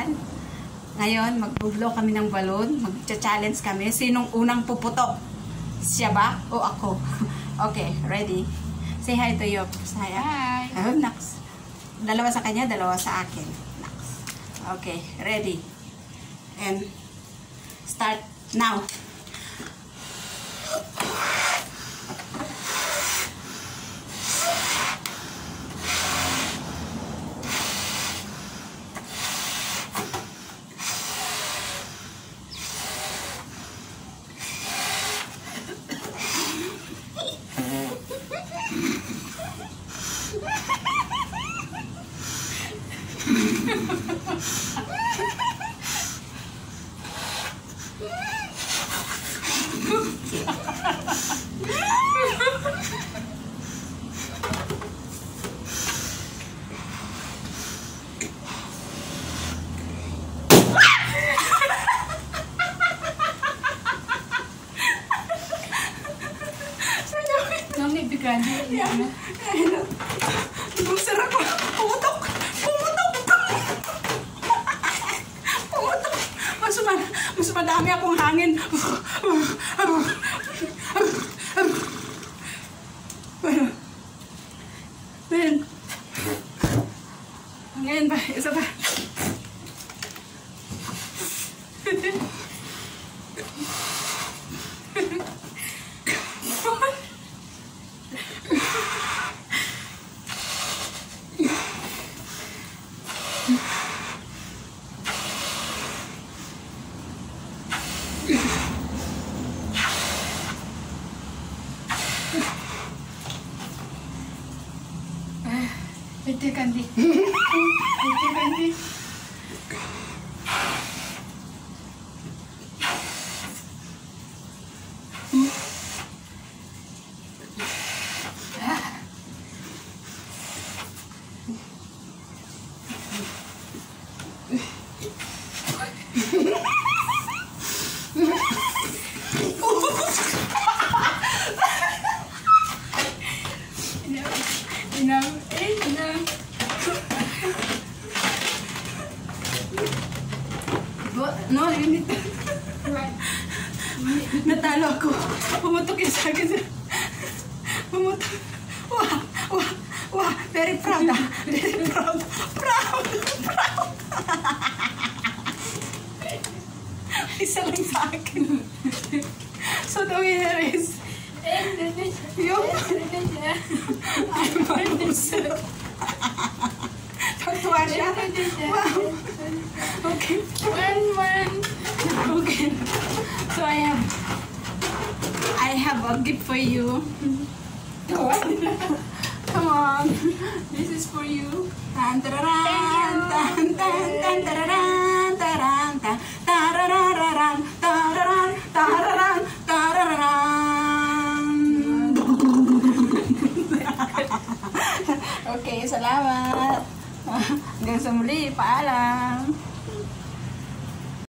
Ayan. Ngayon, mag-blow kami ng balon. Mag-challenge kami. Sinong unang puputok? Siya ba o ako? Okay, ready? Say hi to you. Say hi. Next. Dalawa sa kanya, dalawa sa akin. Next. Okay, ready? And start now. Ang sarap ko. Pumutok. Mas madami akong hangin. Ngayon ba? Isa ba? Ito kandi. No, you need to... Natalo ako. Pumutok yung sa akin. Pumutok. Wow. Very proud. Very proud. Proud. Isa lang sa akin. So the winner is... Yung... I'm myself. Tuwa siya. Wow. Okay. One. Okay. So I have a gift for you. Come on. This is for you. Tan tararan, tan tan tan tararan, taran tan tarararan, tararan, tararan, tararan. Okay, salamat. Hanggang sa muli, paalam.